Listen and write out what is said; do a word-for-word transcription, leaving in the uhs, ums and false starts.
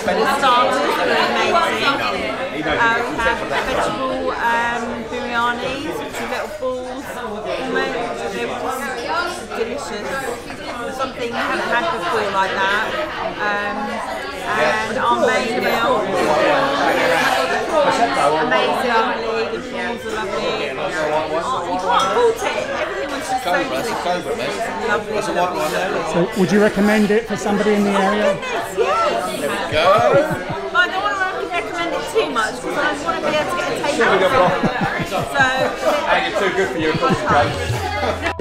the starters are amazing. Uh, we have vegetable um, biryanis, which are little balls, almost, they're just delicious. Something I haven't had before like that. Um, and our main meal, amazing, the prawns are lovely. Oh, you can't fault it, everything was just so delicious. Lovely, lovely. So would you recommend it for somebody in the area? Goodness, yes. There we go. But I don't want to recommend it too much because I want to be able to get a taste of it. So, Hey, you're too good for your coffee,